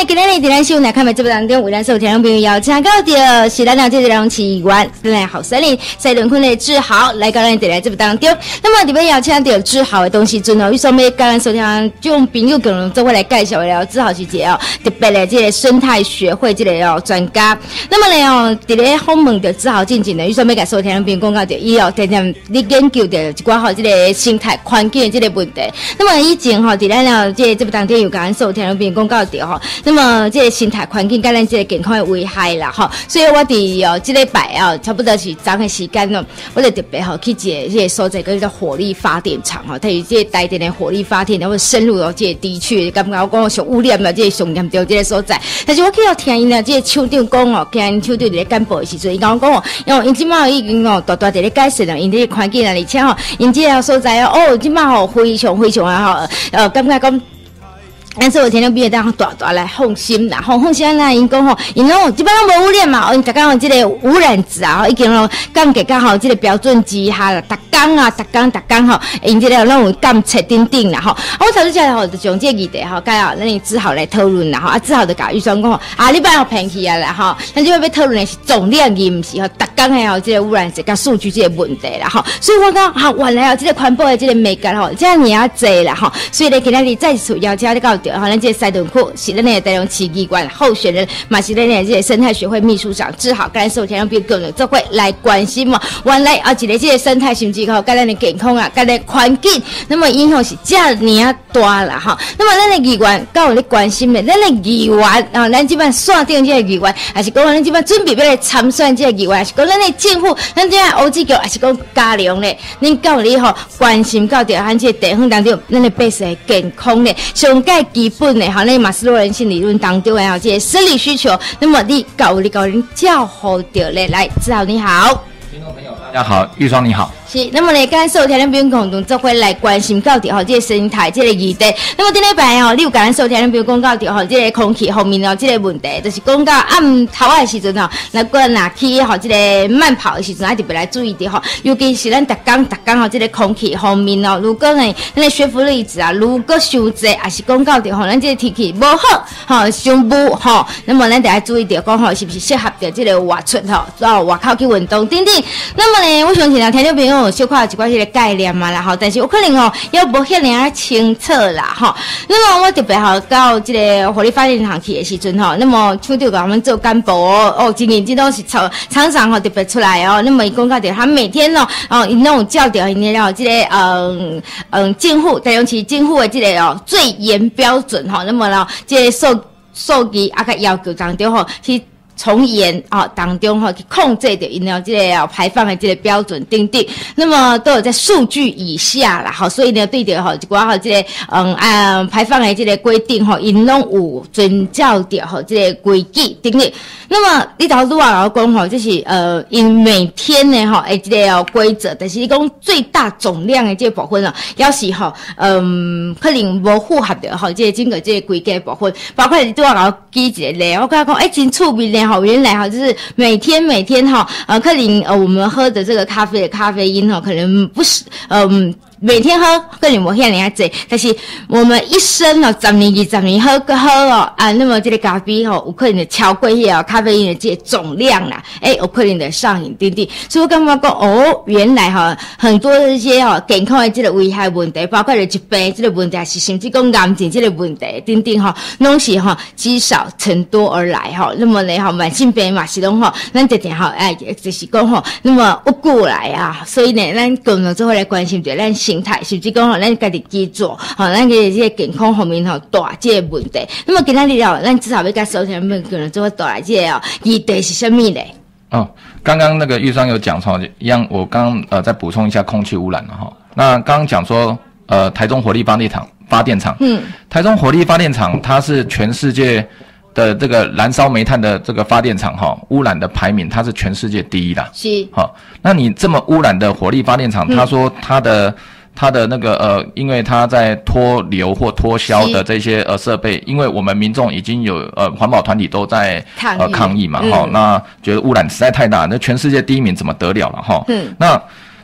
今日伫咱新闻来看的节目当中，为咱所有听众朋友邀请到的是咱这个人起源，咱好森林赛伦坤的志豪来到咱节目当中。那么特别邀请到志豪的东西阵哦，预算要跟咱所有听众朋友可能都会来介绍了。志豪是一个特别的这个生态学会这个专家。那么呢伫咧访问的志豪进前呢，预算要跟所有听众朋友讲到的，伊天天咧研究的一寡这个生态环境的这个问题。那么以前伫咱这个节目当中有跟咱所有听众朋友讲到的那么这个生态环境跟咱这个健康的危害啦所以我伫这礼拜差不多是早的时间我就特别去一个所在叫做火力发电厂它有这个台电的火力发电，然后深入这个地区，感觉我讲上污染这个上严重这个所在。但是我去到听因这个厂长讲听因厂长伫咧干部的时阵，伊讲因即马已经大大伫咧改善了因这个环境而且因这个所在即马非常非常感觉讲。但是我听众朋友当大来放心啦，放心啦，因讲因基本上无污染嘛，因逐工这个污染值已经降低到这个标准之下啦，逐工因这个拢有监测等啦我头先就将这个议题甲咱志豪来讨论啦志豪就甲预算讲你摆偏去啦咱这要讨论的是总量而不是逐工的这个污染值甲数据这个问题啦所以我讲原来这个环保的这个美感这样也济啦所以咧今日再次邀请到咱这个赛伦库是咱的台中市议员候选人，嘛是咱的这个生态学会秘书长志豪，跟咱所有听众朋友共同做伙来关心原来一个这个生态甚至跟咱的健康跟咱环境，那么影响是这么大啦那么咱的议员敢有咧关心的，咱的议员咱这边选定这个议员，还是讲咱这边准备要来参选这个议员，还是讲咱的政府，咱这个欧志局，还是讲嘉良咧，恁敢有咧关心到着咱这个地方当中，咱的百姓的健康咧，上界基本的那马斯洛人性理论当中的这些生理需求，那么你搞人叫好的嘞，来，志豪你好， 听众朋友大家好，玉双你好。 是，那么呢，刚才所有听众朋友共同做伙来关心到底这个生态这个议题。那么顶礼拜你有跟咱所有听众朋友讲到这个空气方面这个问题，就是讲到暗头的时阵那个拿去这个慢跑的时阵，特别来注意的尤其是咱逐工这个空气方面如果呢，咱的悬浮粒子如果伤济，还是讲到咱这个天气不好伤雾那么咱得要注意讲是不是适合的这个外出到外口去运动等等。那么呢，我相信听众朋友小可有一寡这个概念嘛啦但是有可能也无遐尔清楚啦那么我特别到这个火力发电厂去的时阵那么厂长给我们做干部真认真都是厂长特别出来那么伊讲到他每天因拢有照着因的这个政府台中市政府的这个最严标准那么这个数据甲要求当中是从严当中去控制的因这个排放的这个标准等等，那么都有在数据以下啦所以呢对着一寡这个排放的这个规定因拢有遵照着这个规矩等等。那么你头拄啊讲这是因每天呢这个规则，但是你讲最大总量的这个部分要是可能无符合的这个整个这个规格部分，包括你拄啊举一个例，我刚刚讲真趣味呢原来就是每天可能我们喝的这个咖啡的咖啡因可能不是每天喝可能无遐尔济，但是我们一生10年20年喝那么这个咖啡有可能超过咖啡因的这个总量啦有可能的上瘾等等。所以我感觉讲原来很多这些健康的这个危害问题，包括了疾病这个问题，还是甚至讲癌症这个问题等等拢是积少成多而来那么呢慢性病嘛是拢咱常常就是讲那么有过来所以呢咱共同做伙来关心着咱生态，甚至讲咱家己基础咱的这个健康方面大这个问题。那么今天咱至少要甲所有人可能做伙带来这个议题是什么呢？ 刚刚那个玉双有讲一样，我刚再补充一下空气污染了那刚刚讲说台中火力发电厂台中火力发电厂它是全世界的这个燃烧煤炭的这个发电厂污染的排名它是全世界第一的。 是那你这么污染的火力发电厂他说它的那个因为它在脱硫或脱硝的这些设备，因为我们民众已经有环保团体都在抗议嘛那觉得污染实在太大，那全世界第一名怎么得了了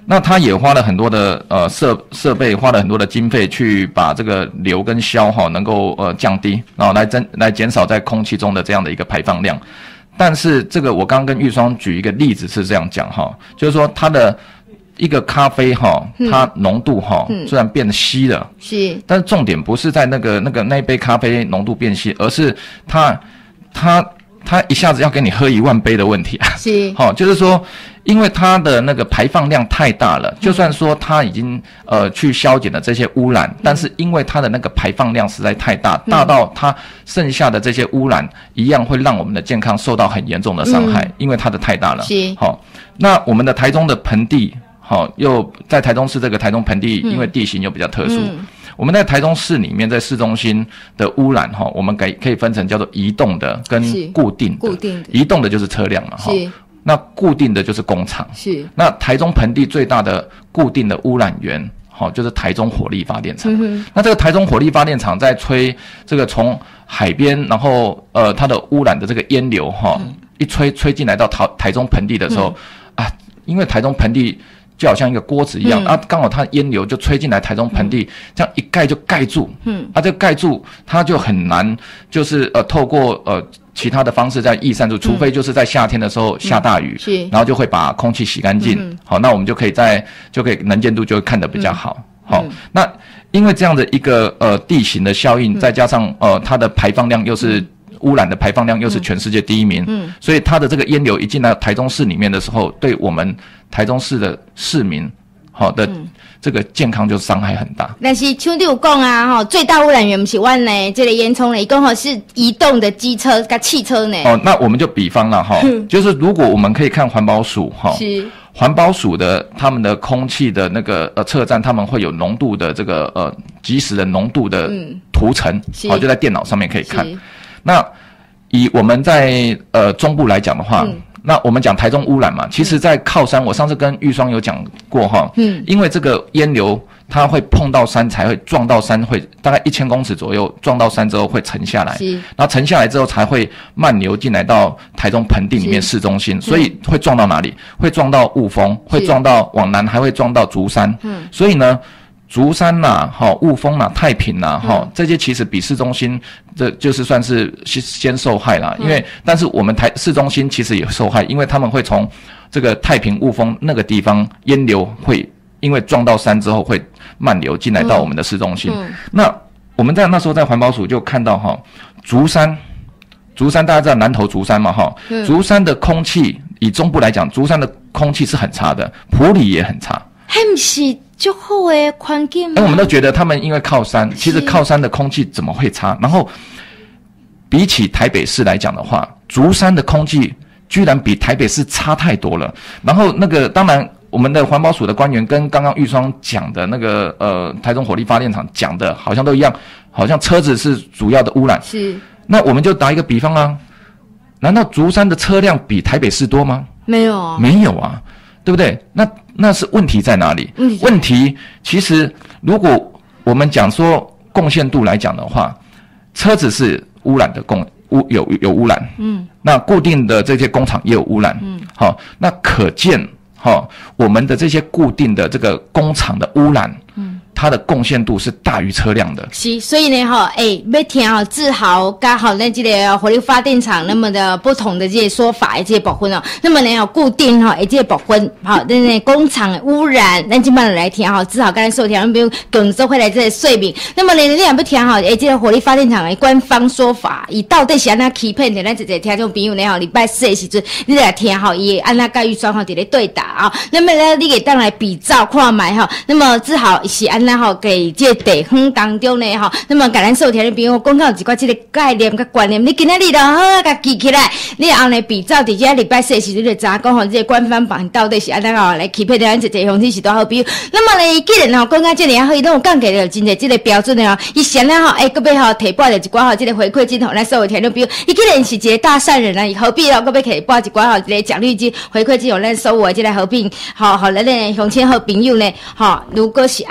那他也花了很多的设备，花了很多的经费去把这个硫跟硝能够降低，然后来减少在空气中的这样的一个排放量。但是这个我刚刚跟玉霜举一个例子是这样讲就是说它的一个咖啡它浓度虽然变稀了， 是， 但是重点不是在那一杯咖啡浓度变稀，而是它一下子要给你喝1万杯的问题啊。 是， 就是说，因为它的那个排放量太大了，就算说它已经去消减了这些污染，但是因为它的那个排放量实在太大，大到它剩下的这些污染一样会让我们的健康受到很严重的伤害，因为它的太大了。 是， 那我们的台中的盆地。又在台中市这个台中盆地，因为地形又比较特殊，我们在台中市里面，在市中心的污染我们可以分成叫做移动的跟固定的。移动的就是车辆嘛，那固定的就是工厂。是，那台中盆地最大的固定的污染源，就是台中火力发电厂。那这个台中火力发电厂在吹这个从海边，然后它的污染的这个烟流一吹进来到台中盆地的时候因为台中盆地就好像一个锅子一样刚好它烟流就吹进来台中盆地，这样一盖就盖住，这个盖住它就很难，就是透过其他的方式在逸散出，除非就是在夏天的时候下大雨，然后就会把空气洗干净，那我们就可以能见度就会看得比较好，那因为这样的一个地形的效应，再加上它的排放量又是污染的排放量又是全世界第1名，所以它的这个烟流一进来台中市里面的时候，对我们台中市的市民的这个健康就伤害很大。 但是像你有讲最大污染源不是我们呢这个烟囱呢，一共是移动的机车跟汽车呢。 那我们就比方了就是如果我们可以看环保署是环保署的他们的空气的那个测站，他们会有浓度的这个即时的浓度的图层，就在电脑上面可以看。那以我们在中部来讲的话，那我们讲台中污染嘛，其实在靠山，我上次跟玉霜有讲过因为这个烟流它会碰到山才会撞到山，会大概1000公尺左右撞到山之后会沉下来，然后沉下来之后才会漫流进来到台中盆地里面市中心，所以会撞到哪里？会撞到雾峰，会撞到往南还会撞到竹山，所以呢竹山雾峰太平这些其实比市中心这就是算是先受害啦，因为但是我们市中心其实也受害，因为他们会从这个太平雾峰那个地方烟流会因为撞到山之后会漫流进来到我们的市中心。那我们那时候在环保署就看到竹山大家知道南投竹山嘛竹山的空气以中部来讲，竹山的空气是很差的，埔里也很差。 还不是就好的环境吗？ 我们都觉得他们因为靠山，其实靠山的空气怎么会差？然后比起台北市来讲的话，竹山的空气居然比台北市差太多了。然后当然我们的环保署的官员跟刚刚玉霜讲的那个台中火力发电厂讲的好像都一样，好像车子是主要的污染。是。那我们就打一个比方啊，难道竹山的车辆比台北市多吗？ 没有啊。 没有啊。对不对？那是问题在哪里？问题其实如果我们讲说贡献度来讲的话，车子是污染的有污染，那固定的这些工厂也有污染，那可见我们的这些固定的这个工厂的污染，它的贡献度是大于车辆的。 是，所以呢要听志豪跟咱这个火力发电厂那么的不同的这些说法的这些部分那么呢固定这些部分那工厂的污染，咱今晚来听志豪刚才说听，咱不用更做回来这些说明。那么呢你也不听这个火力发电厂的官方说法，伊到底是安怎欺骗咱这些听众朋友呢礼拜4的时阵，你来听伊安怎跟预算伫咧对答那么呢你可以当来比照看卖那么志豪是安怎给这地方当中呢那么给咱收听的朋友讲到一寡这个概念跟观念，你今天就好甲记起来，你后来比照伫这礼拜4的时阵就知讲这个官方版到底是安怎来欺骗咱这些乡亲是多好比。那么呢既然讲到这里好，伊都有讲给了真侪这个标准的伊先来搁要提拨了一寡这个回馈金咱所有听众朋友，伊既然是一个大善人伊何必搁要提拨一寡这个奖励金回馈金咱所有的这个好评咱的乡亲好朋友呢如果是安尼的话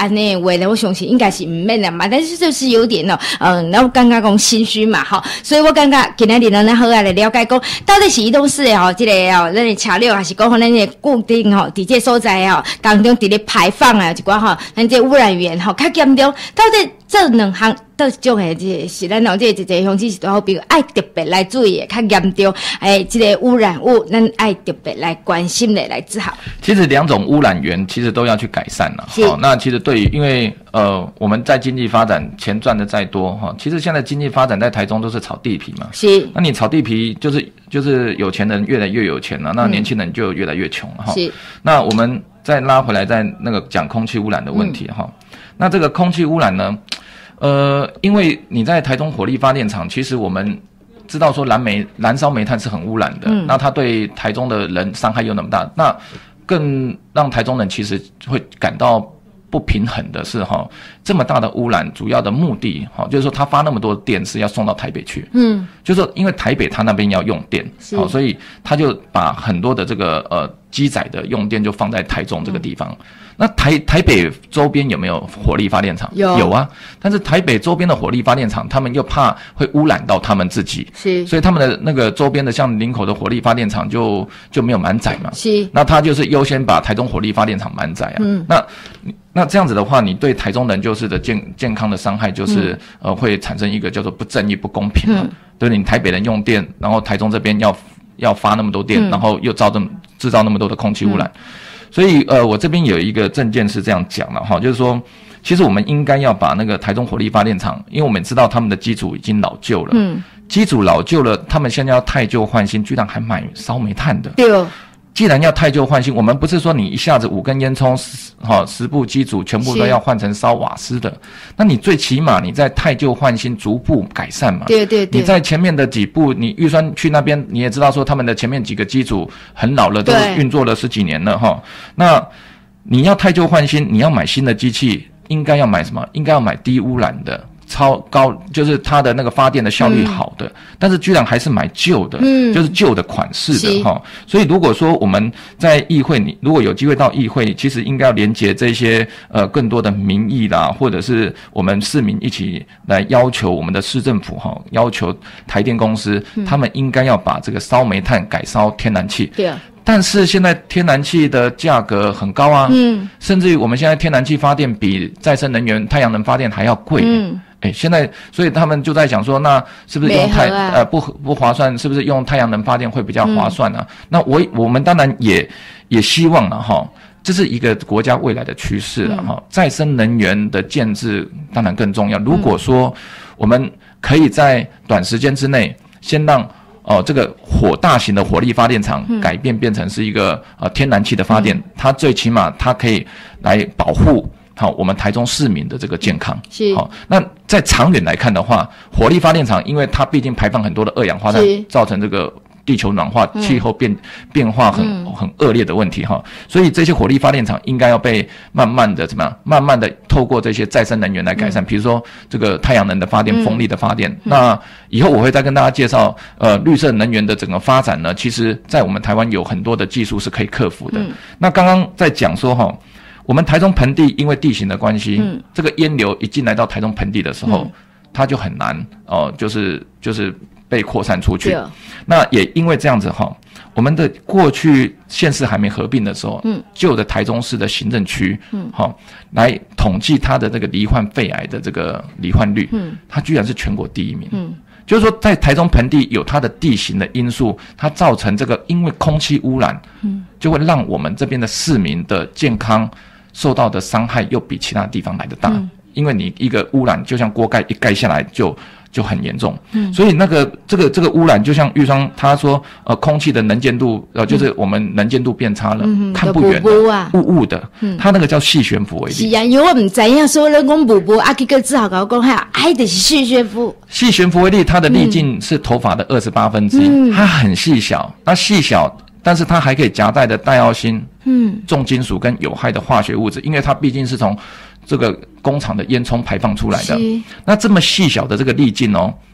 话呢，我相信应该是唔免的嘛，但是就是有点然后刚刚讲心虚嘛，哈，所以我感觉今日咱好啊来了解讲，到底是移动式的吼，这个咱的车辆还是讲咱的固定吼，伫这所在吼当中伫咧排放啊，一寡吼，咱这污染源吼较严重，到底这两项到种的这是咱这一个乡亲是多好，比如爱特别来注意的较严重，这个污染物，咱爱特别来关心的来治好。 其实两种污染源其实都要去改善了。好，那其实对于因为我们在经济发展钱赚的再多哈，其实现在经济发展在台中都是炒地皮嘛。 是。 那你炒地皮就是有钱人越来越有钱了，那年轻人就越来越穷了哈。是。那我们再拉回来，在那个讲空气污染的问题哈。那这个空气污染呢？因为你在台中火力发电厂，其实我们知道说燃烧煤炭是很污染的，那它对台中的人伤害又那么大，那更让台中人其实会感到不平衡的是这么大的污染，主要的目的就是说它发那么多电是要送到台北去，就是说因为台北它那边要用电，所以它就把很多的这个机载的用电就放在台中这个地方。那台北周边有没有火力发电厂？有啊，但是台北周边的火力发电厂，他们又怕会污染到他们自己，是，所以他们的那个周边的像林口的火力发电厂就没有满载嘛，是，那他就是优先把台中火力发电厂满载啊，那这样子的话，你对台中人就是的健康的伤害就是会产生一个叫做不正义、不公平嘛，对，你台北人用电，然后台中这边要发那么多电，然后又制造那么多的空气污染。所以我这边有一个政见是这样讲了哈，就是说，其实我们应该要把那个台中火力发电厂，因为我们知道他们的机组已经老旧了，机组老旧了，他们现在要汰旧换新，居然还买烧煤炭的。对。既然要汰旧换新，我们不是说你一下子5根烟囱10部机组全部都要换成烧瓦斯的，那你最起码你在汰旧换新逐步改善嘛。对对对。你在前面的几步，你预算去那边，你也知道说他们的前面几个机组很老了，都运作了10几年了哈。那你要汰旧换新，你要买新的机器，应该要买什么？应该要买低污染的。超高就是它的那个发电的效率好的，但是居然还是买旧的，就是旧的款式的哈。所以如果说我们在议会，你如果有机会到议会，其实应该要连结这些更多的民意啦，或者是我们市民一起来要求我们的市政府要求台电公司，他们应该要把这个烧煤炭改烧天然气。对啊。但是现在天然气的价格很高啊，甚至于我们现在天然气发电比再生能源太阳能发电还要贵。现在所以他们就在想说，那是不是用不划算？是不是用太阳能发电会比较划算啊？那我们当然也希望了哈，这是一个国家未来的趋势了哈。再生能源的建制当然更重要。如果说我们可以在短时间之内先让这个大型的火力发电厂变成是一个天然气的发电，它最起码它可以来保护我们台中市民的这个健康。是。那在长远来看的话，火力发电厂因为它毕竟排放很多的二氧化碳，造成这个地球暖化、气候变化很恶劣的问题哈，所以这些火力发电厂应该要被慢慢的透过这些再生能源来改善，比如说这个太阳能的发电、风力的发电。那以后我会再跟大家介绍绿色能源的整个发展呢，其实在我们台湾有很多的技术是可以克服的。那刚刚在讲说我们台中盆地因为地形的关系，这个烟流一进来到台中盆地的时候，它就很难就是被扩散出去。那也因为这样子我们的过去县市还没合并的时候，旧的台中市的行政区，来统计它的这个罹患肺癌的这个罹患率，它居然是全国第1名。就是说在台中盆地有它的地形的因素，它造成这个因为空气污染，就会让我们这边的市民的健康受到的伤害又比其他地方来得大。因为你一个污染就像锅盖一盖下来就很严重。所以这个污染就像玉霜他说空气的能见度就是我们能见度变差了，看不远了，雾的，他那个叫细悬浮微粒。是啊，因为我不知道所有人讲雾啊，结果只好跟我讲就是细悬浮。细悬浮微粒它的粒径是头发的1/28，它很细小，那细小但是它还可以夹带的带奥辛、重金属跟有害的化学物质，因为它毕竟是从这个工厂的烟囱排放出来的。那这么细小的这个粒径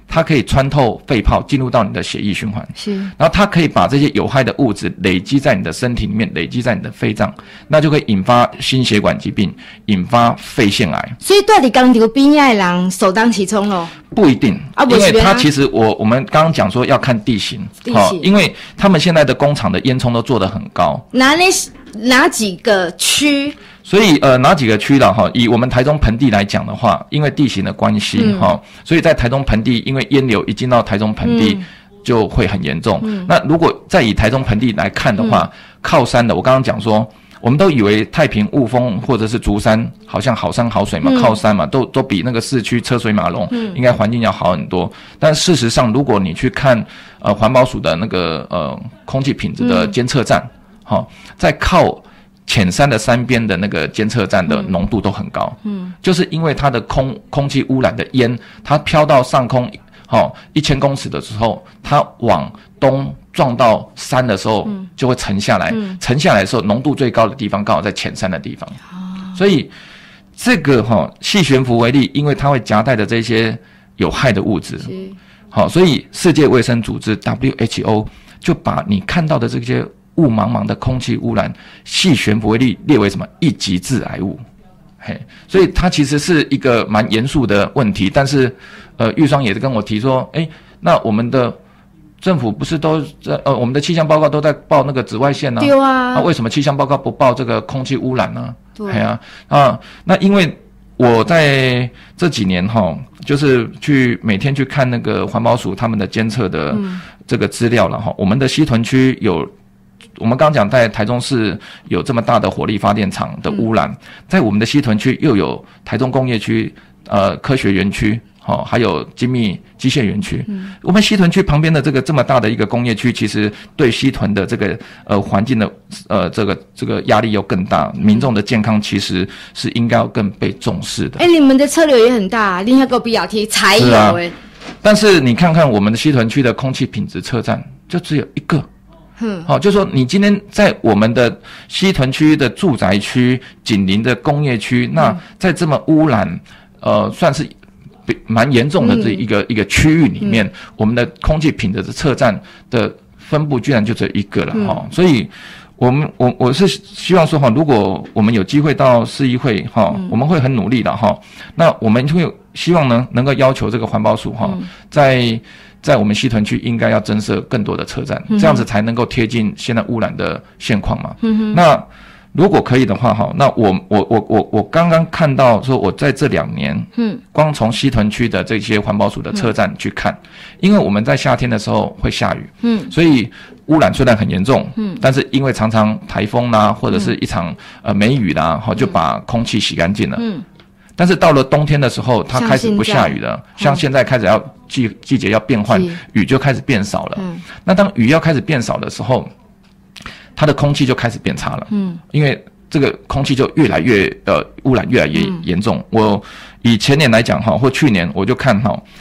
它可以穿透肺泡进入到你的血液循环， 是， 然后它可以把这些有害的物质累积在你的身体里面，累积在你的肺脏，那就会引发心血管疾病，引发肺腺癌。 所以住在工厂边仔的人首当其冲咯。 不一定，因为它其实我们刚刚讲说要看地形，因为他们现在的工厂的烟囱都做得很高。哪几个区？所以哪几个区了哈？以我们台中盆地来讲的话，因为地形的关系哈，所以在台中盆地，因为烟流一进到台中盆地就会很严重。那如果再以台中盆地来看的话，靠山的，我刚刚讲说。我们都以为太平、雾峰或者是竹山好像好山好水嘛，靠山嘛，都比那个市区车水马龙，应该环境要好很多。但事实上，如果你去看环保署的那个空气品质的监测站，在靠浅山的山边的那个监测站的浓度都很高，就是因为它的空气污染的烟，它飘到上空，1000公尺的时候，它往东撞到山的时候，就会沉下来。沉下来的时候，浓度最高的地方刚好在浅山的地方。所以这个细悬浮微粒，因为它会夹带着这些有害的物质，所以世界卫生组织 WHO 就把你看到的这些雾茫茫的空气污染，细悬浮微粒列为什么1级致癌物。所以它其实是一个蛮严肃的问题，但是玉双也是跟我提说，那我们的政府不是都我们的气象报告都在报那个紫外线呢？对啊，为什么气象报告不报这个空气污染呢？对啊，那因为我在这几年就是每天去看那个环保署他们的监测的这个资料了我们的西屯区有。我们刚讲在台中市有这么大的火力发电厂的污染，在我们的西屯区又有台中工业区、科学园区，还有精密机械园区。我们西屯区旁边的这么大的一个工业区，其实对西屯的这个环境的这个压力又更大，民众的健康其实是应该要更被重视的。你们的车流也很大，另外一个BRT才有但是你看看我们的西屯区的空气品质测站，就只有一个。就是说你今天在我们的西屯区的住宅区紧邻的工业区，那在这么污染算是蛮严重的这一个区域里面，我们的空气品质的测站的分布居然就只有一个了所以我是希望说如果我们有机会到市议会我们会很努力的那我们会希望呢能够要求这个环保署在我们西屯区应该要增设更多的车站，这样子才能够贴近现在污染的现况嘛。那如果可以的话那我刚刚看到说我在这2年光从西屯区的这些环保署的车站去看，因为我们在夏天的时候会下雨，所以污染虽然很严重，但是因为常常台风啦或者是一场梅雨啦就把空气洗干净了。但是到了冬天的时候，它开始不下雨了，像现在开始要季节要变换，雨就开始变少了。那当雨要开始变少的时候，它的空气就开始变差了。因为这个空气就越来越污染越来越严重。我以前年来讲或去年我就看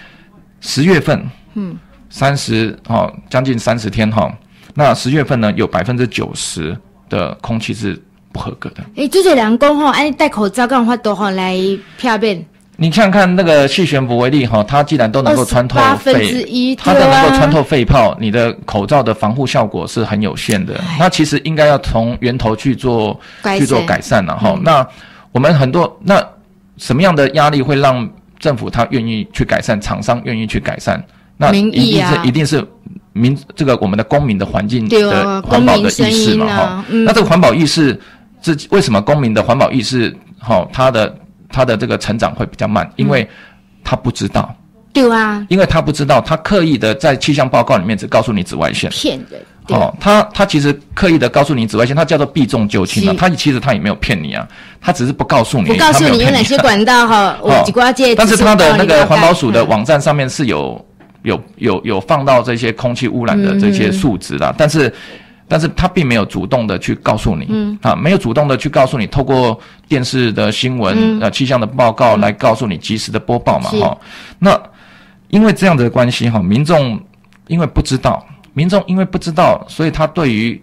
10月份将近30天那10月份呢有90%的空气是不合格的。 这些人讲戴口罩干法都来漂变。 你看看那个细悬浮微粒它既然都能够穿透肺，它都能够穿透肺泡，你的口罩的防护效果是很有限的。那其实应该要从源头去做改善了那我们很多什么样的压力会让政府他愿意去改善，厂商愿意去改善？那一定是这个我们的公民的环境的环保的意识嘛那这个环保意识为什么公民的环保意识他的这个成长会比较慢？因为他不知道。对啊，因为他不知道，他刻意的在气象报告里面只告诉你紫外线，骗人。他其实刻意的告诉你紫外线，它叫做避重就轻他其实他也没有骗你他只是不告诉你有哪些管道但是他的那个环保署的网站上面是有放到这些空气污染的这些数值啦，但是他并没有主动的去告诉你，没有主动的去告诉你，透过电视的新闻、气象的报告来告诉你及时的播报嘛，那因为这样的关系民众因为不知道，所以他对于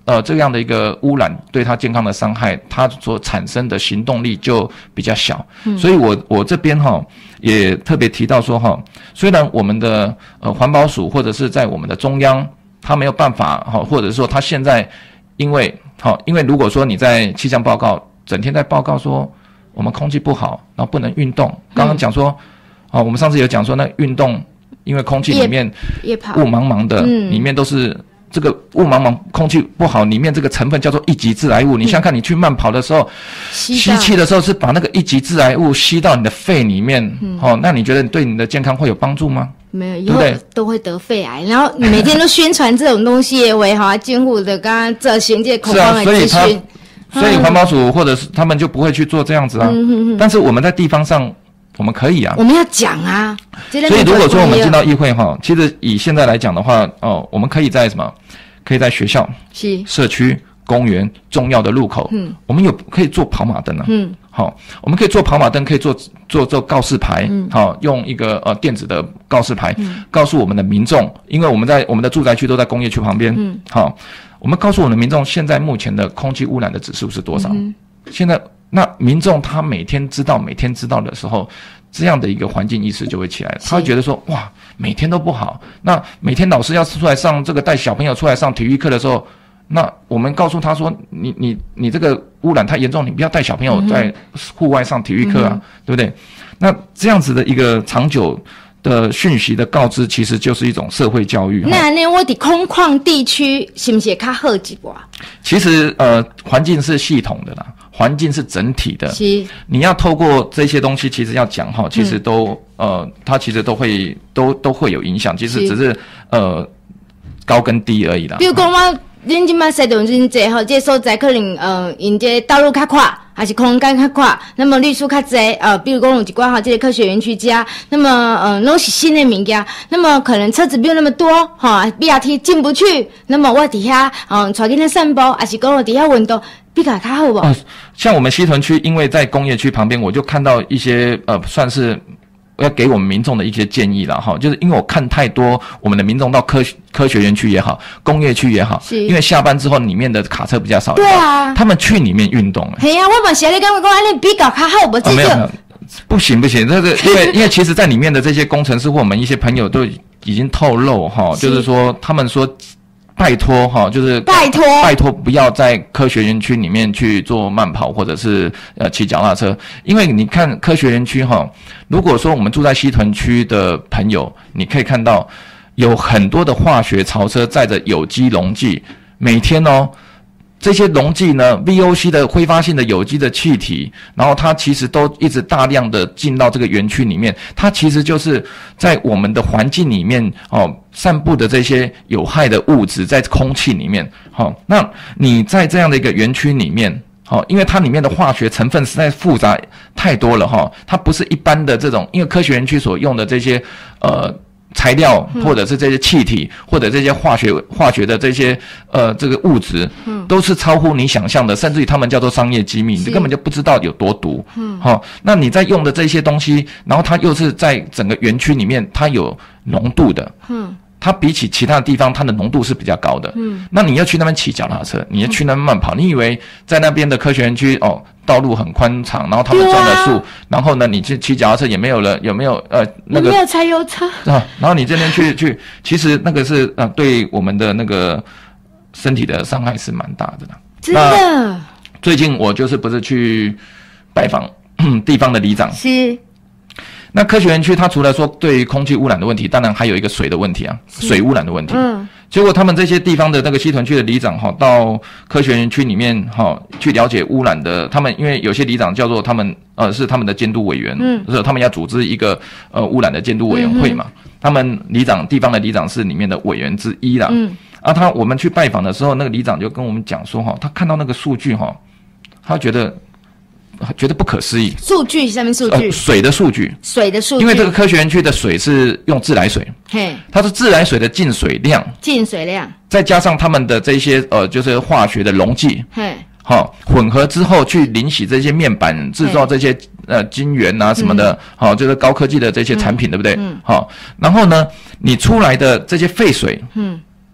这样的一个污染对它健康的伤害，它所产生的行动力就比较小。所以我这边也特别提到说虽然我们的环保署或者是在我们的中央，它没有办法或者是说它现在因为如果说你在气象报告整天在报告说我们空气不好，然后不能运动，刚刚讲说我们上次有讲说那运动，因为空气里面雾茫茫的，里面都是这个雾茫茫，空气不好，里面这个成分叫做一级致癌物。你想想看，你去慢跑的时候，吸气的时候是把那个一级致癌物吸到你的肺里面，那你觉得对你的健康会有帮助吗？ 没有，以后都会得肺癌。然后你每天都宣传这种东西，为政府的刚刚这行这恐慌的资讯， 所以环保署或者是他们就不会去做这样子啊。但是我们在地方上。我们可以啊， 我们要讲啊。 所以如果说我们进到议会其实以现在来讲的话，我们可以在什么？可以在学校、社区、公园、重要的路口，我们可以做跑马灯啊。我们可以做跑马灯，可以做告示牌，用一个电子的告示牌，告诉我们的民众，因为我们的住宅区都在工业区旁边，我们告诉我们的民众，现在目前的空气污染的指数是多少？现在。那民众他每天知道的时候，这样的一个环境意识就会起来了。他会觉得说，哇，每天都不好。那每天老师要出来上这个带小朋友出来上体育课的时候，那我们告诉他说，你这个污染太严重，你不要带小朋友在户外上体育课啊，对不对？那这样子的一个长久的讯息的告知，其实就是一种社会教育。 那我的空旷地区是不是较好一点？ 其实环境是系统的啦。环境是整体的，你要透过这些东西，其实要讲其实它其实都会有影响，其实只是高跟低而已啦。 比如讲恁即摆西屯真济这所在可能因这道路较宽，还是空间较宽，那么绿树较济比如讲有一寡这个科学园区家，那么拢是新的物件，那么可能车子没有那么多BRT 进不去，那么我底下带囡仔散步，还是讲我底下运动。比较好不？ 像我们西屯区，因为在工业区旁边，我就看到一些算是要给我们民众的一些建议啦就是因为我看太多我们的民众到科学园区也好，工业区也好，因为下班之后里面的卡车比较少， 对啊， 他们去里面运动。 嘿啊，我嘛是咧讲安尼比较好，不这个不行，这个因为其实在里面的这些工程师或我们一些朋友都已经透露就是说他们说。拜托就是拜托不要在科学园区里面去做慢跑或者是骑脚踏车，因为你看科学园区如果说我们住在西屯区的朋友，你可以看到有很多的化学槽车载着有机溶剂，每天这些溶剂呢 VOC 的挥发性的有机的气体，然后它其实都一直大量的进到这个园区里面，它其实就是在我们的环境里面散布的这些有害的物质在空气里面那你在这样的一个园区里面因为它里面的化学成分实在复杂太多了它不是一般的这种，因为科学园区所用的这些材料或者是这些气体或者这些化学的这些这个物质都是超乎你想象的，甚至于他们叫做商业机密，你根本就不知道有多毒那你在用的这些东西，然后它又是在整个园区里面它有浓度的它比起其他的地方它的浓度是比较高的那你要去那边骑脚踏车，你要去那边慢跑，你以为在那边的科学园区道路很宽敞，然后他们种了树然后呢你去骑脚踏车也没有了，有没有那个没有柴油车然后你这边去其实那个是对我们的那个身体的伤害是蛮大的啦。 真的。 最近我就是不是去拜访地方的里长， 是那科学园区它除了说对于空气污染的问题，当然还有一个水的问题水污染的问题结果他们这些地方的那个西屯区的里长到科学园区里面去了解污染的，他们因为有些里长叫做他们是他们的监督委员就是他们要组织一个污染的监督委员会嘛他们地方的里长是里面的委员之一啦我们去拜访的时候，那个里长就跟我们讲说他看到那个数据他觉得不可思议。 数据下面数据水的数据，因为这个科学园区的水是用自来水，它是自来水的进水量，再加上他们的这些就是化学的溶剂，混合之后去淋洗这些面板，制造这些晶圆啊什么的，就是高科技的这些产品，对不对？然后呢，你出来的这些废水，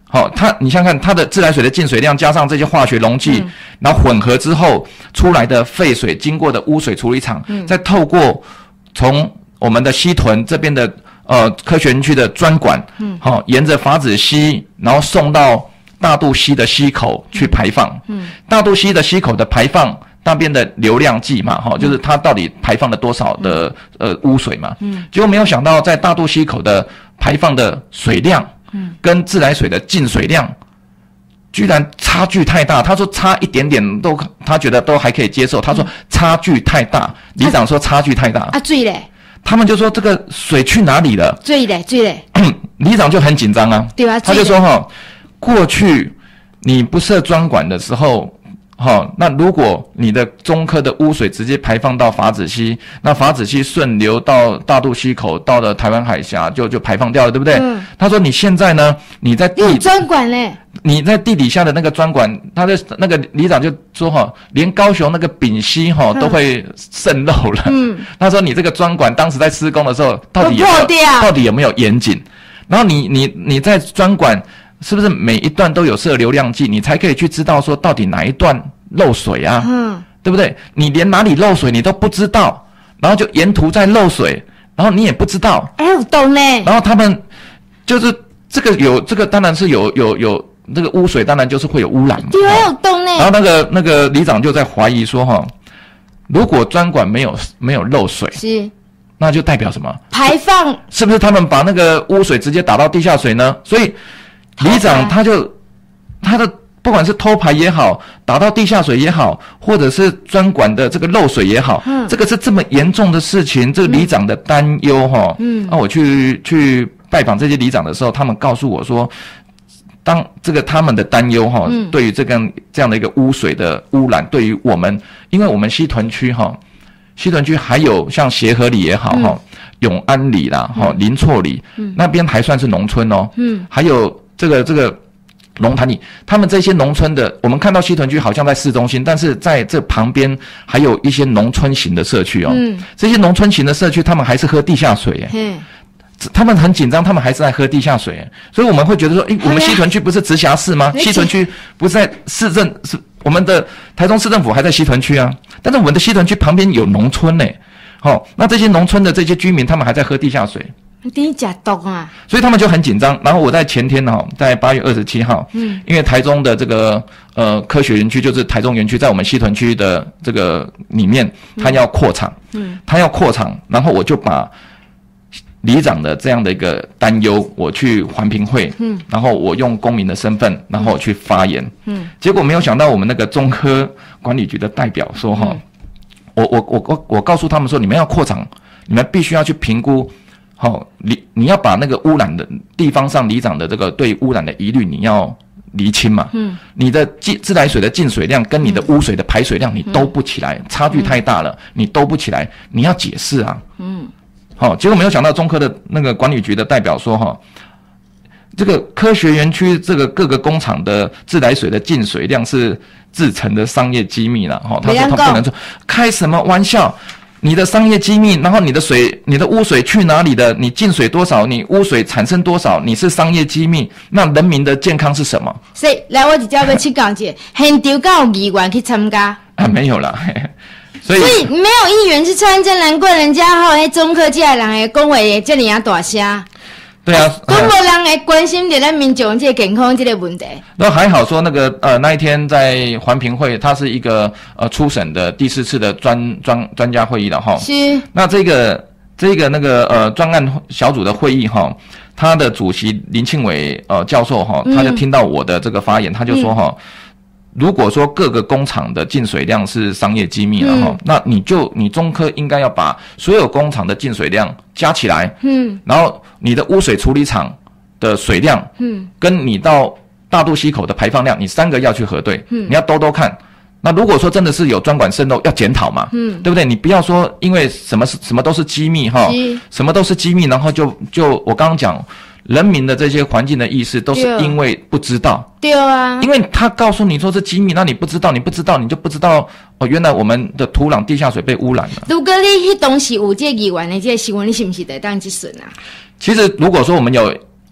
好，你想想看，它的自来水的进水量加上这些化学溶剂，然后混合之后出来的废水，经过的污水处理厂，再透过从我们的西屯这边的科学园区的专管，沿着法子溪，然后送到大肚溪的溪口去排放。大肚溪的溪口的排放那边的流量计嘛，就是它到底排放了多少的污水嘛。结果没有想到，在大肚溪口的排放的水量，跟自来水的进水量，居然差距太大。他说差一点点他觉得都还可以接受。他说差距太大，里长说差距太大。 水嘞？ 他们就说这个水去哪里了？ 水嘞？ 里长就很紧张啊。 对啊。 他就说过去你不设专管的时候。那如果你的中科的污水直接排放到法子溪，那法子溪顺流到大肚溪口，到了台湾海峡就排放掉了，对不对？他说你现在呢，你在专管嘞， 你在地底下的那个专管，他的那个里长就说连高雄那个丙溪都会渗漏了。他说你这个专管当时在施工的时候，到底有没有严谨？然后你在专管。是不是每一段都有设流量计，你才可以去知道说到底哪一段漏水啊？对不对？你连哪里漏水你都不知道，然后就沿途在漏水，然后你也不知道。 我懂嘞。 然后他们就是这个当然是有这个污水，当然就是会有污染嘛。 对，我懂嘞。 然后那个里长就在怀疑说如果专管没有漏水， 是，那就代表什么？ 排放是不是他们把那个污水直接打到地下水呢？所以。里长他的不管是偷排也好，打到地下水也好，或者是专管的这个漏水也好，这个是这么严重的事情，这个里长的担忧我去拜访这些里长的时候，他们告诉我说，当这个他们的担忧对于这样的一个污水的污染，对于我们，因为我们西屯区还有像协和里也好永安里啦林厝里那边还算是农村还有这个龙潭里，他们这些农村的，我们看到西屯区好像在市中心，但是在这旁边还有一些农村型的社区这些农村型的社区他们还是喝地下水他们很紧张，他们还是在喝地下水所以我们会觉得说我们西屯区不是直辖市吗？西屯区不是在市政，是我们的台中市政府还在西屯区啊，但是我们的西屯区旁边有农村那这些农村的这些居民他们还在喝地下水， 你吃毒啊！ 所以他们就很紧张。然后我在前天在8月27号，因为台中的这个科学园区就是台中园区，在我们西屯区的这个里面，他要扩厂，然后我就把里长的这样的一个担忧，我去环评会，然后我用公民的身份，然后我去发言，结果没有想到我们那个中科管理局的代表说我告诉他们说，你们要扩厂，你们必须要去评估。你要把那个污染的地方上里长的这个对污染的疑虑你要厘清嘛。你的自来水的进水量跟你的污水的排水量你兜不起来，差距太大了，你兜不起来，你要解释啊。结果没有想到中科的那个管理局的代表说这个科学园区这个各个工厂的自来水的进水量是自成的商业机密了他说他不能说，开什么玩笑？你的商业机密，然后你的污水去哪里的？你进水多少？你污水产生多少？你是商业机密，那人民的健康是什么？ 所以来，我直接要去讲解，现场敢有议员去参加？ 没有啦。所以没有议员去参加，难怪人家中科这人的讲话会这么大声。 对啊， 都没人会关心咱民众这个健康这个问题。 那还好说，那个那一天在环评会，它是一个初审的第4次的专家会议了是。那这个那个专案小组的会议他的主席林庆伟教授他就听到我的这个发言，他就说如果说各个工厂的进水量是商业机密了那你中科应该要把所有工厂的进水量加起来，然后你的污水处理厂的水量，跟你到大肚溪口的排放量，你3个要去核对，你要兜看。那如果说真的是有专管渗漏，要检讨嘛，对不对？你不要说因为什么都是机密什么都是机密，然后就我刚刚讲。人民的这些环境的意识都是因为不知道， 对啊， 因为他告诉你说是机密，那你不知道你就不知道原来我们的土壤地下水被污染了。 如果你当时有这个议员的这个新闻，你是不是得当去审啊？ 其实如果说我们有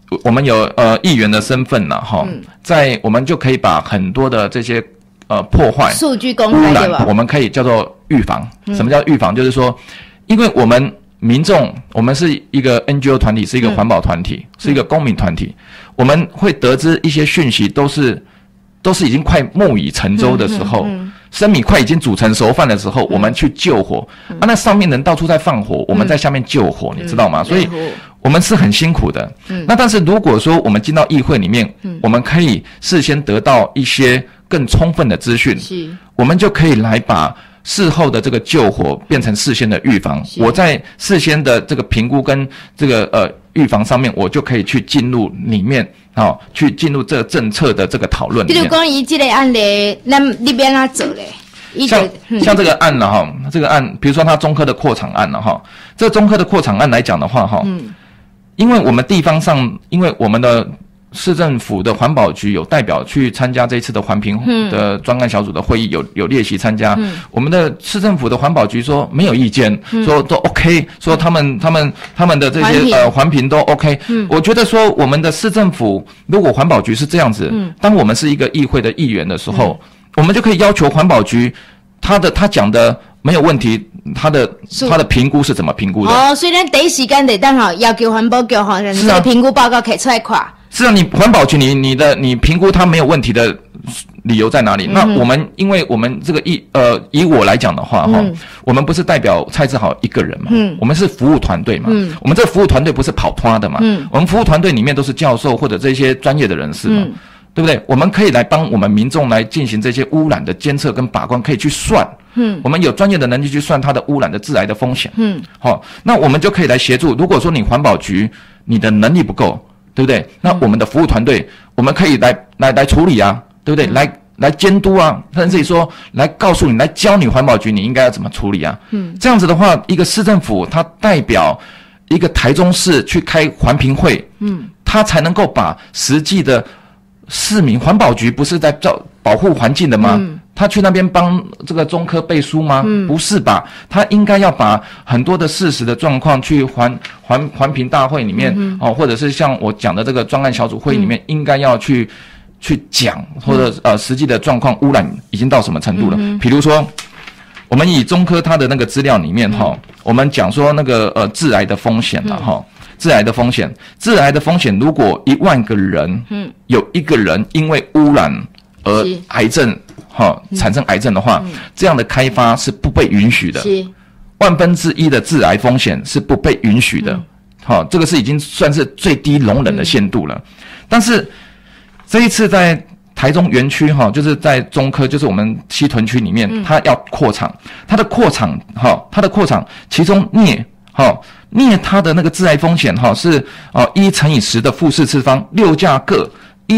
我们有议员的身份了哈，在我们就可以把很多的这些破坏数据公开对吧？ 我们可以叫做预防。什么叫预防？就是说，因为我们民众，我们是一个 NGO 团体，是一个环保团体，是一个公民团体，我们会得知一些讯息，都是已经快木已成舟的时候，生米快已经煮成熟饭的时候，我们去救火那上面人到处在放火，我们在下面救火，你知道吗？所以我们是很辛苦的。那但是如果说我们进到议会里面，我们可以事先得到一些更充分的资讯，我们就可以来把事后的这个救火变成事先的预防。我在事先的这个评估跟这个预防上面，我就可以去进入里面去进入这个政策的这个讨论里面。 比如讲以这个案例，咱你边哪做嘞？ 像这个案了哈，这个案，比如说它中科的扩厂案了哈，这个中科的扩厂案来讲的话哈，因为我们地方上，因为我们的市政府的环保局有代表去参加这一次的环评的专案小组的会议，有列席参加。我们的市政府的环保局说没有意见，说都 OK， 说他们的这些环评都 OK。我觉得说我们的市政府如果环保局是这样子，当我们是一个议会的议员的时候，我们就可以要求环保局他讲的没有问题，他的评估是怎么评估的？ 所以咱第一时间得当好要求环保局这个评估报告给出来看。 是啊，你环保局你评估它没有问题的理由在哪里？那我们因为我们这个以我来讲的话我们不是代表蔡志豪一个人嘛，我们是服务团队嘛，我们这个服务团队不是跑脱的嘛，我们服务团队里面都是教授或者这些专业的人士嘛，对不对？我们可以来帮我们民众来进行这些污染的监测跟把关，可以去算，我们有专业的能力去算它的污染的致癌的风险，那我们就可以来协助。如果说你环保局你的能力不够，对不对？那我们的服务团队，我们可以来处理啊，对不对？来监督啊，甚至于说来告诉你，来教你环保局你应该要怎么处理啊。这样子的话，一个市政府它代表一个台中市去开环评会，它才能够把实际的市民，环保局不是在保护环境的吗？他去那边帮这个中科背书吗？不是吧？他应该要把很多的事实的状况去环评大会里面或者是像我讲的这个专案小组会议里面，应该要去讲，或者实际的状况污染已经到什么程度了？比如说，我们以中科它的那个资料里面我们讲说那个致癌的风险了致癌的风险，如果10000个人，有1个人因为污染而癌症，产生癌症的话，这样的开发是不被允许的。1/1000的致癌风险是不被允许的。这个是已经算是最低容忍的限度了。但是这一次在台中园区就是在中科，就是我们西屯区里面，它要扩厂，它的扩厂其中镍它的那个致癌风险是1乘以10的负4次方，6价各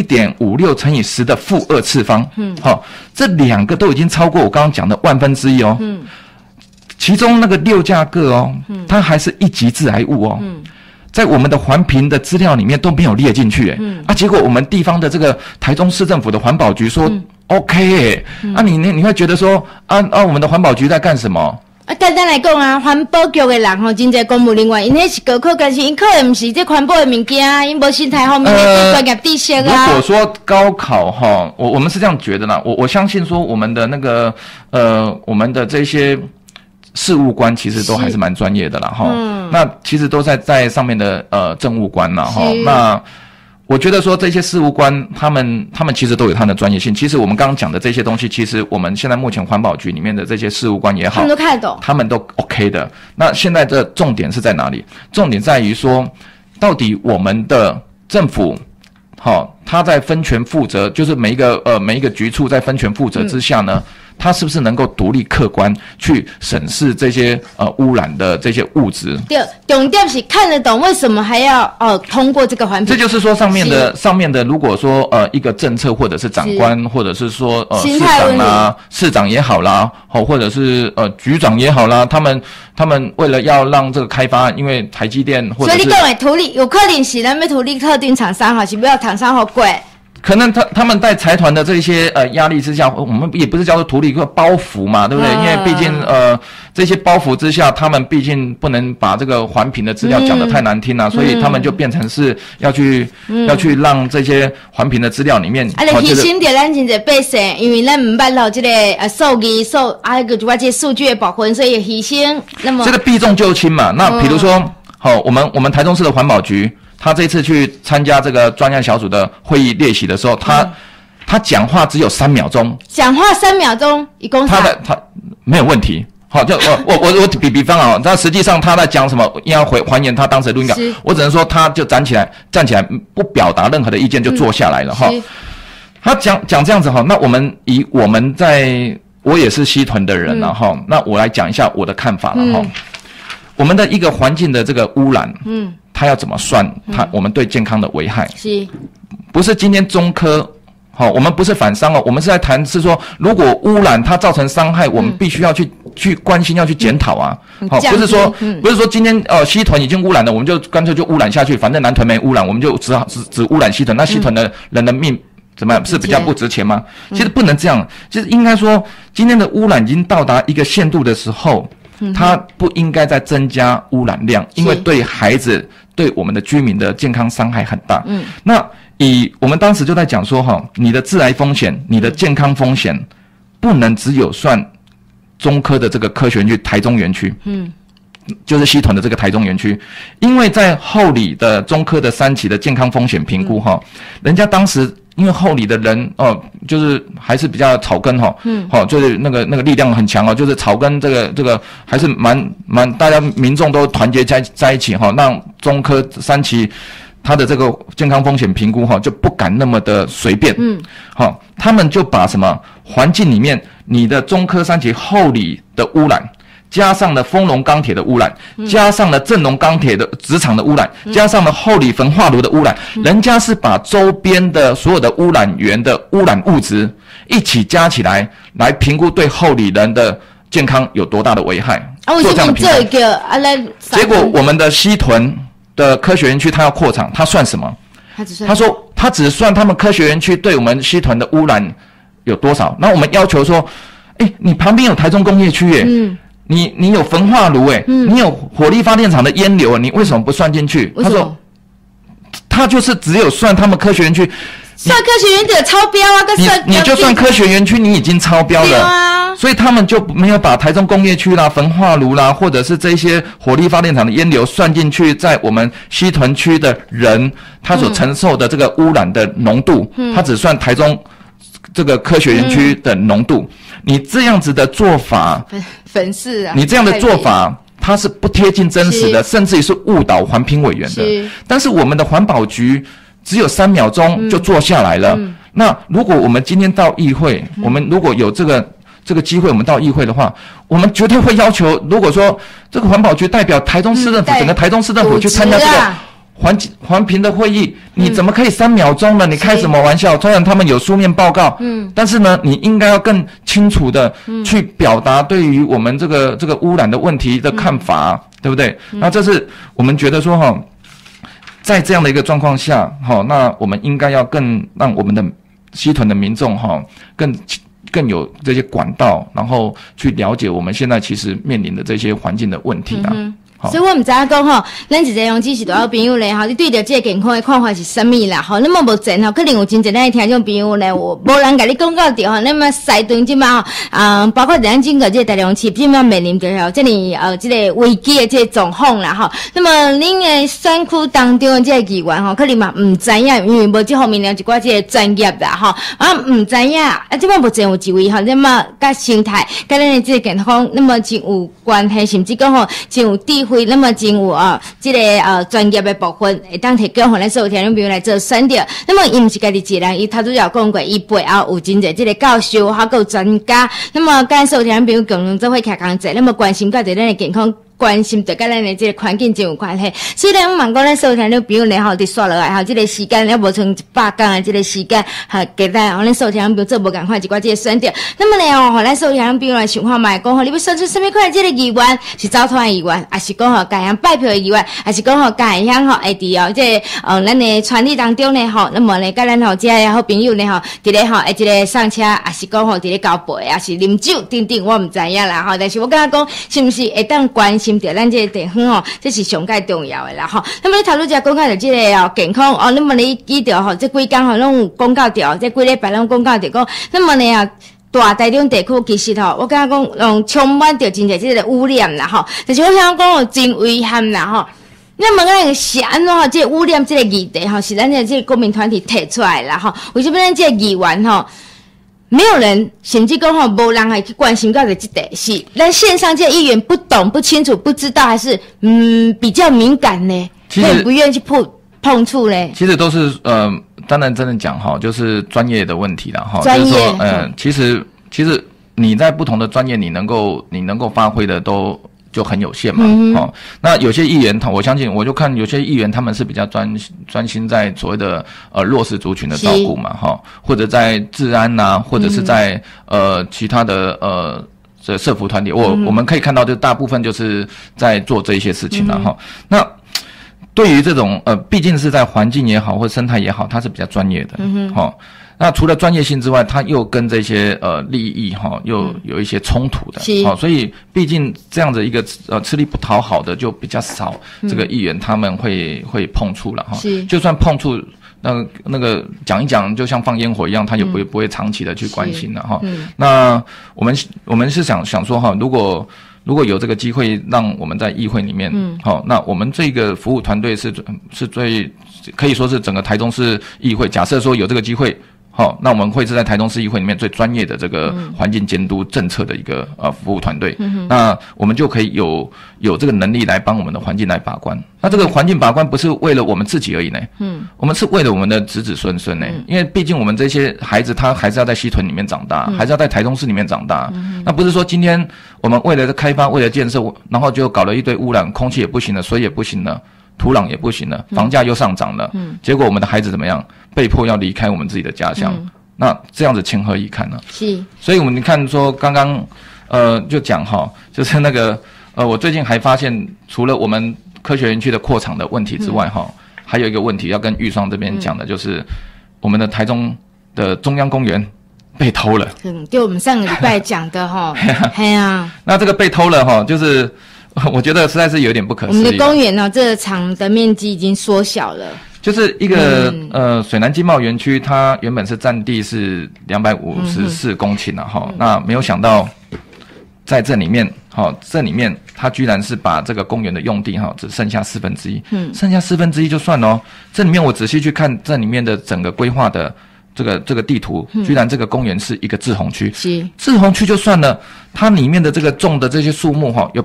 1.56乘以10的负2次方。这两个都已经超过我刚刚讲的1/1000其中那个6价各它还是1级致癌物在我们的环评的资料里面都没有列进去结果我们地方的这个台中市政府的环保局说OK你会觉得说我们的环保局在干什么？ 简单来讲环保局的人真侪公务人员，因迄是高考，但是因可能不是这环保的物件，因无生态方面的专业知识如果说高考我们是这样觉得啦，我相信说我们的那个我们的这些事务官其实都还是蛮专业的啦那其实都在上面的政务官啦那我觉得说这些事务官他们其实都有他的专业性。其实我们刚刚讲的这些东西，其实我们现在目前环保局里面的这些事务官也好， 他们都看得懂， 他们都 OK 的。那现在的重点是在哪里？重点在于说，到底我们的政府他在分权负责，就是每一个局处在分权负责之下呢，他是不是能够独立客观去审视这些污染的这些物质？ 对，重点是看得懂，为什么还要通过这个环评？ 这就是说上面的，如果说一个政策或者是长官，或者是说市长啦、市长也好啦，或者是局长也好啦，他们为了要让这个开发，因为台积电或者是， 所以你讲的土地有可能是咱要土地特定厂商是不要厂商好贵。 可能他们在财团的这些压力之下，我们也不是叫做图利，或包袱嘛，对不对？因为毕竟这些包袱之下，他们毕竟不能把这个环评的资料讲得太难听啊，所以他们就变成是要去让这些环评的资料里面， 啊，牺牲掉咱真侪百姓，因为咱唔捌到这个数据个就话这数据的部分，所以牺牲。那么这个避重就轻嘛。那比如说，我们台中市的环保局。他这次去参加这个专案小组的会议列席的时候，他讲话只有3秒钟， 讲话3秒钟，一共他没有问题。好，就我比方啊，那实际上他在讲什么，要还原他当时的录音稿，我只能说他就站起来不表达任何的意见就坐下来了哈。他讲这样子哈，那我也是西屯的人了哈，那我来讲一下我的看法了哈。我们的一个环境的这个污染，它要怎么算？我们对健康的危害，不是今天中科？我们不是反伤哦，我们是在谈是说，如果污染它造成伤害，我们必须要去关心，要去检讨啊。不是说今天西屯已经污染了，我们就干脆就污染下去，反正南屯没污染，我们就只污染西屯，那西屯的人的命怎么样是比较不值钱吗？其实不能这样，其实应该说，今天的污染已经到达一个限度的时候。它不应该再增加污染量，因为对孩子、对我们的居民的健康伤害很大。那我们当时就在讲说，你的致癌风险、你的健康风险，不能只有算中科的这个科学园区台中园区，就是西屯的这个台中园区，因为在后里的中科的3期的健康风险评估，人家当时。因为后里的人就是还是比较草根就是那个力量很强就是草根这个还是蛮大家民众都团结在一起让中科3期它的这个健康风险评估就不敢那么的随便他们就把什么环境里面你的中科3期后里的污染。加上了丰隆钢铁的污染，加上了正隆钢铁的职场的污染，加上了后里焚化炉的污染，人家是把周边的所有的污染源的污染物质一起加起来评估对后里人的健康有多大的危害。做这样的评估。结果我们的西屯的科学园区，它要扩厂，它算什么？他说他只算他们科学园区对我们西屯的污染有多少。那我们要求说，你旁边有台中工业区耶。你有焚化炉你有火力发电厂的烟流你为什么不算进去？他说，他就是只有算他们科学园区， 算科学园区的超标啊， 你就算科学园区，你已经超标了，所以他们就没有把台中工业区啦、焚化炉啦，或者是这些火力发电厂的烟流算进去，在我们西屯区的人他所承受的这个污染的浓度，他只算台中这个科学园区的浓度。你这样子的做法，你这样的做法，它是不贴近真实的，甚至于是误导环评委员的。但是我们的环保局只有3秒钟就做下来了。那如果我们今天到议会，我们如果有这个机会，我们到议会的话，我们绝对会要求，如果说这个环保局代表台中市政府，整个台中市政府去参加这个环评的会议，你怎么可以3秒钟呢？你开什么玩笑？虽然他们有书面报告，但是呢，你应该要更清楚的去表达对于我们这个污染的问题的看法，对不对？那这是我们觉得说在这样的一个状况下，那我们应该要更让我们的西屯的民众更有这些管道，然后去了解我们现在其实面临的这些环境的问题啊。 所以我唔知影讲咱一个用支持大家朋友咧你对着这个健康的看法是什么啦那么目前可能有真侪咱的听众朋友咧，无人甲你讲到着那么西屯即嘛包括咱整个这个大量市即嘛面临着这里这个危机的这个状况啦那么恁的选区当中的这个议员可能嘛唔知影，因为无这方面的一寡这个专业啦唔知影即嘛目前有一位那么甲生态甲咱的这个健康那么真有关系，甚至讲真有那么真有这个专业的部分会当提供互咱所有听众朋友来做选择。那么伊毋是家己一个人，伊头拄也讲过，伊背后有真侪这个教授还有专家。那么跟所有听众朋友共同做伙徛共济，那么关心到咱的健康关心着跟咱的这个环境真有关系。所以呢，我们讲咱所有听众朋友呢，吼，伫刷落来吼，这个时间也无剩100天的这个时间，哈，给咱咱所有听众朋友做无共款一寡这个选择。那么呢，吼，咱所有听众朋友来想看卖讲吼，你要选出什么款的这个议员，是走团议员，还是讲吼家乡拜票的议员，还是讲吼家乡吼会伫哦，这咱的传递当中呢，吼，那么呢，甲咱吼这些好朋友呢，吼，伫咧吼，这个上车，还是讲吼伫咧交杯，还是啉酒等等，我唔知影啦，吼，但是我感觉讲，是不是会当关心着咱这个地方吼，这是上介重要的啦，吼。那么你头拄则讲到着这个健康哦，那么你记着吼，这几工吼拢有讲到着，这几礼拜拢讲到着讲，那么呢啊。大台中地区其实吼，我感觉讲，充满着真侪这个污染啦吼，但是我想讲哦，真危险啦吼。那么咱是安怎吼？这个污染这个议题吼，是咱这个公民团体提出来啦吼。为什么咱这个议员吼？没有人，甚至讲吼，无人还去关心到的这点是，咱线上这个议员不懂、不清楚、不知道，还是比较敏感呢？其实不愿意去碰触嘞。其实都是当然真的讲哈，就是专业的问题啦哈。 专业， 就是其实你在不同的专业，你能够发挥的都就很有限嘛。哦，那有些议员，我相信我就看有些议员他们是比较专心在所谓的弱势族群的照顾嘛哈，或者在治安呐，或者是在其他的这社福团体，我们可以看到，就大部分就是在做这一些事情了哈。那对于这种毕竟是在环境也好或生态也好，它是比较专业的，那除了专业性之外，它又跟这些利益又有一些冲突的，所以毕竟这样的一个吃力不讨好的就比较少，这个议员他们会碰触了哈，就算碰触。那个讲一讲，就像放烟火一样，他也不会长期的去关心了哈。那我们是想说哈，如果有这个机会让我们在议会里面，那我们这个服务团队是最可以说是整个台中市议会，假设说有这个机会。那我们会是在台中市议会里面最专业的这个环境监督政策的一个服务团队，那我们就可以有这个能力来帮我们的环境来把关。那这个环境把关不是为了我们自己而已呢，我们是为了我们的子子孙孙呢，因为毕竟我们这些孩子他还是要在西屯里面长大，还是要在台中市里面长大，那不是说今天我们为了开发为了建设，然后就搞了一堆污染，空气也不行了，水也不行了，土壤也不行了，房价又上涨了，结果我们的孩子怎么样？被迫要离开我们自己的家乡，那这样子情何以堪呢？是，所以我们看说刚刚就讲哈，就是那个我最近还发现，除了我们科学园区的扩厂的问题之外哈，还有一个问题要跟玉双这边讲的，就是我们的台中的中央公园被偷了。 就我们上个礼拜讲的哈，嘿啊， 那这个被偷了哈，就是我觉得实在是有点不可思议。 我们的公园呢，这个厂的面积已经缩小了。 就是一个水南经贸园区，它原本是占地是254公顷哈，那没有想到在这里面它居然是把这个公园的用地只剩下1/4，剩下1/4就算了哦。这里面我仔细去看这里面的整个规划的这个地图，居然这个公园是一个滞洪区，滞洪区就算了，它里面的这个种的这些树木有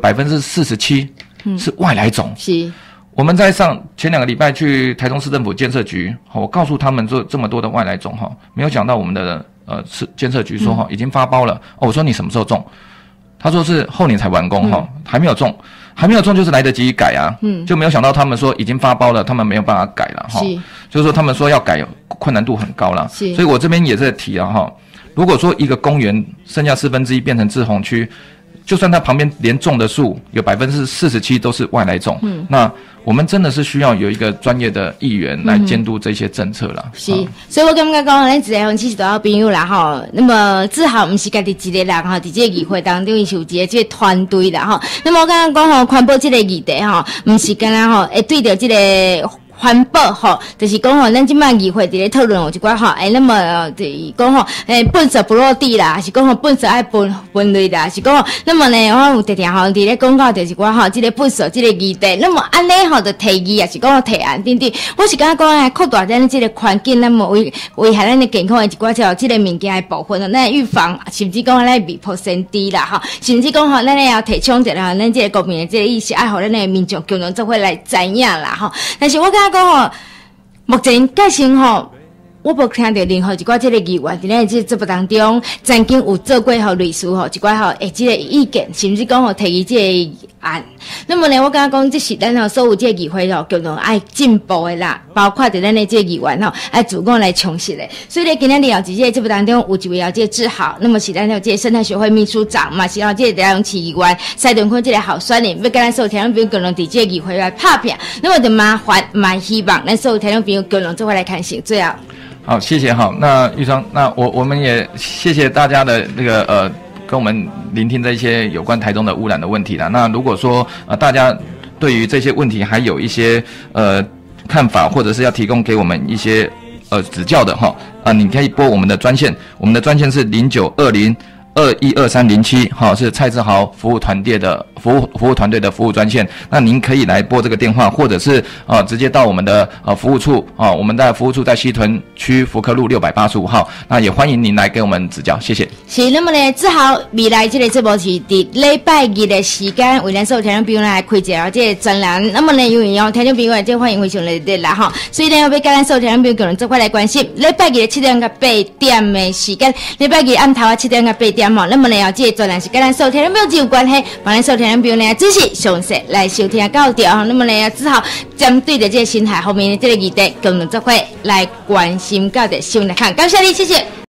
47%是外来种，我们在前2个礼拜去台中市政府建设局，我告诉他们做这么多的外来种没有想到我们的建设局说已经发包了。我说你什么时候种？他说是后年才完工还没有种，就是来得及改啊，就没有想到他们说已经发包了，他们没有办法改了就是说他们说要改困难度很高了，所以我这边也在提了如果说一个公园剩下1/4变成滞洪区，就算它旁边连种的树有47%都是外来种，那我们真的是需要有一个专业的议员来监督这些政策啦。 是，所以我感觉讲，咱一个分析是多少朋友啦吼，那么志豪不是家己一个人吼，在这个议会当中是有一个这个团队啦吼。那么我感觉讲吼，环保这个议题吼，不是干啦吼，会对着这个。环保吼，就是讲吼，咱即摆议会伫咧讨论有一寡吼，那么就是讲吼，粪扫不落地啦，是讲吼粪扫爱分类啦，是讲吼，那么呢，我有常常吼伫咧广告就是讲吼，即个粪扫即个议题，那么安尼吼就提议也是讲提案等等，我是感觉讲扩大咱即个环境，那么危害咱的健康的一寡条即个物件的部分，咱预防，甚至讲咱未破先低啦吼，甚至讲吼，咱也要提倡一下咱即个国民的即个意识，爱互咱的民众共同做伙来知影啦吼，但是我感觉。讲吼，目前介先吼， 我无听到任何一寡这个议员伫咱这节目当中曾经有做过律师一寡这个意见，甚至讲提议这个案。那么呢，我感觉讲这是咱所有这个议会共同爱进步的啦，包括伫咱的这个议员爱主动来充实的。所以呢，今天在这个节目当中有一位这个志豪，那么是咱这个生态学会秘书长嘛，是这个台中市议员蔡敦坤这个候选人，要跟咱所有听众朋友共同伫这个议会来拍拼。那么就麻烦蛮希望咱所有听众朋友共同做伙来看成最后。 好，谢谢。好，那玉双，那我们也谢谢大家的那个跟我们聆听这些有关台中的污染的问题啦。那如果说大家对于这些问题还有一些看法，或者是要提供给我们一些指教的你可以拨我们的专线，我们的专线是0920212307，是蔡志豪服务团队的服务团队的服务专线。那您可以来拨这个电话，或者是直接到我们的服务处我们的服务处在西屯区福科路685号。那也欢迎您来给我们指教，谢谢。 是，那么呢，志豪未来这个节目是伫礼拜日的时间，为咱所有听众朋友来开一个这个专栏。那么呢，因为听众朋友这欢迎非常热烈啦所以呢，要跟咱所有听众朋友共同做伙来关心礼拜日的7点到8点的时间，礼拜日暗头7点到8点那么呢，这个专栏是跟咱所有听众朋友有关系，帮咱所有听众朋友呢支持详细来收听到调那么呢，只好针对着这个心态方面的这个议题，共同做伙来关心到的新闻来看，感谢你，谢谢。